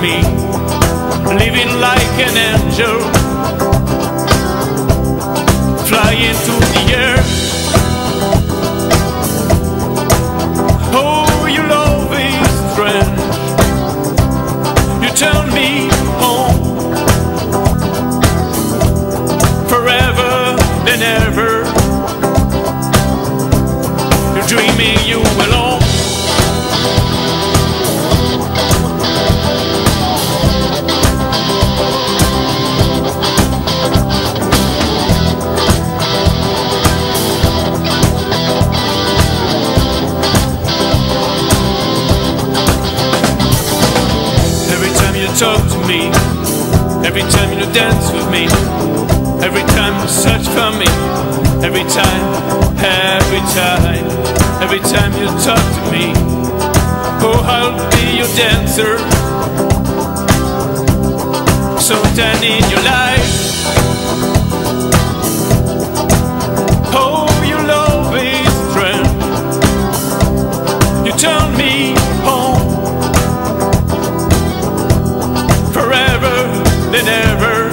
me, living like an angel, flying through the air. Oh, your love is strange. You turn me on forever and ever. You're dreaming you alone. Talk to me, every time you dance with me, every time you search for me, every time you talk to me. Oh, I'll be your dancer, sometime in your life. Oh, your love is strange. You turn me on than ever.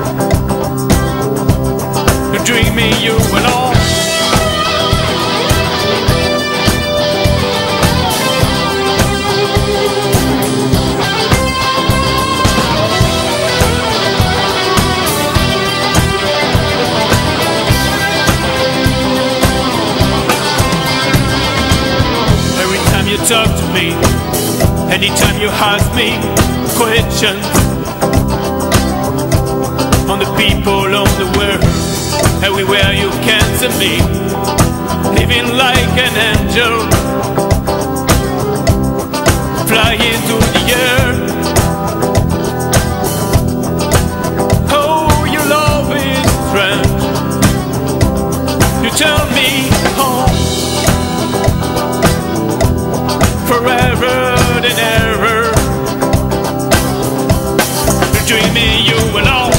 You're dreaming you alone. Every time you talk to me, anytime you ask me questions on the people of the world, everywhere you can see me, living like an angel, flying through the air. Oh, your love is strange. You turn me on forever and ever. You're dreaming you alone.